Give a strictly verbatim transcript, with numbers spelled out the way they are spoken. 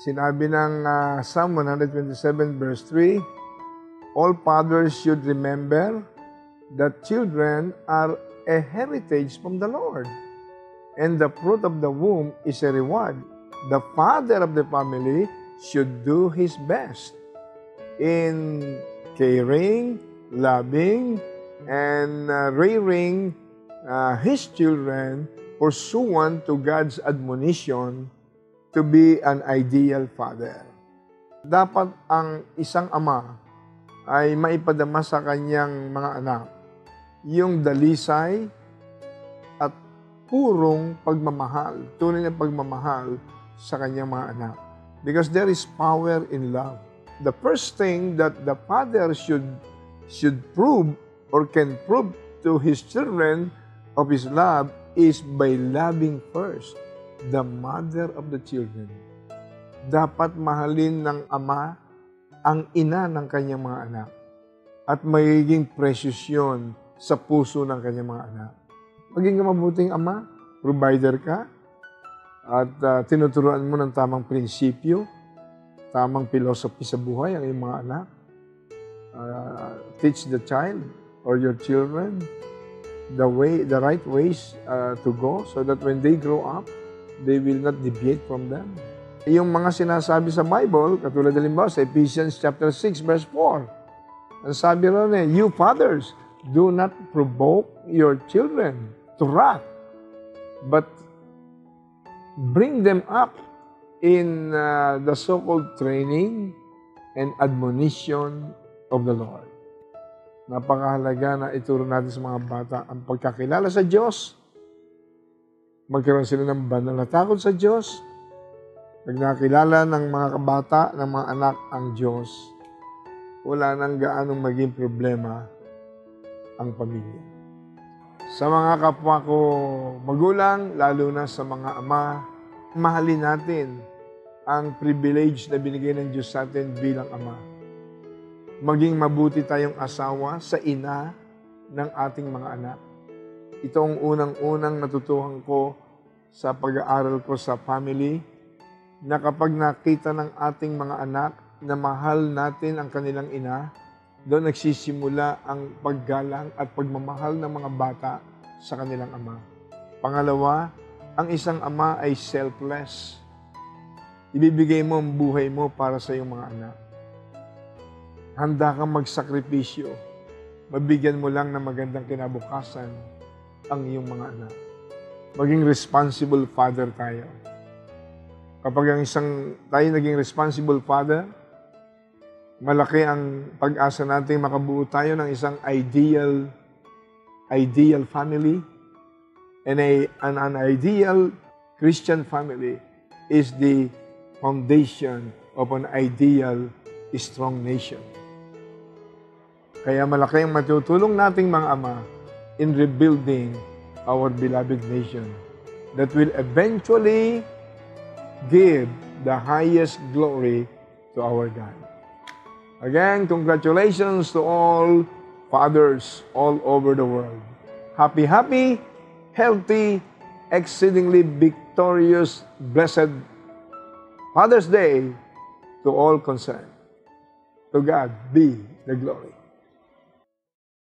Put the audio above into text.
Sinabi ng uh, Psalm one twenty-seven verse three, all fathers should remember that children are a heritage from the Lord, and the fruit of the womb is a reward. The father of the family should do his best in caring, loving, and uh, rearing uh, his children pursuant to God's admonition to be an ideal father. Dapat ang isang ama ay maipadama sa kanyang mga anak yung dalisay at purong pagmamahal, tunay na pagmamahal sa kanyang mga anak. Because there is power in love. The first thing that the father should should prove or can prove to his children of his love is by loving first the mother of the children. Dapat mahalin ng ama ang ina ng kanyang mga anak at magiging precious yun sa puso ng kanyang mga anak. Maging ka mabuting ama, provider ka, at uh, tinuturuan mo ng tamang prinsipyo, tamang philosophy sa buhay ang iyong mga anak. Uh, teach the child or your children the way, the right ways uh, to go so that when they grow up, they will not deviate from them. Yung mga sinasabi sa Bible, katulad halimbawa sa Ephesians chapter six verse four, ang sabi ron eh, you fathers, do not provoke your children to wrath, but bring them up in uh, the so-called training and admonition of the Lord. Napakahalaga na ituro natin sa mga bata ang pagkakilala sa Diyos. Magkaroon sila ng banal na takot sa Diyos. Pag nakilala ng mga kabata, ng mga anak ang Diyos, wala nang gaanong maging problema ang pamilya. Sa mga kapwa ko magulang, lalo na sa mga ama, mahalin natin ang privilege na binigay ng Diyos sa atin bilang ama. Maging mabuti tayong asawa sa ina ng ating mga anak. Ito ang unang-unang natutuhan ko sa pag-aaral ko sa family, na kapag nakita ng ating mga anak na mahal natin ang kanilang ina, doon nagsisimula ang paggalang at pagmamahal ng mga bata sa kanilang ama. Pangalawa, ang isang ama ay selfless. Ibibigay mo ang buhay mo para sa iyong mga anak. Handa kang magsakripisyo. Mabigyan mo lang ng magandang kinabukasan ang iyong mga anak. Maging responsible father tayo. Kapag ang isang tayo naging responsible father, malaki ang pag-asa natin makabuo tayo ng isang ideal ideal family. And a, an, an ideal Christian family is the foundation of an ideal strong nation. Kaya malaki ang matutulong nating mga ama in rebuilding our beloved nation that will eventually give the highest glory to our God. Again, congratulations to all fathers all over the world. Happy, happy, healthy, exceedingly victorious, blessed Father's Day to all concerned. To God be the glory.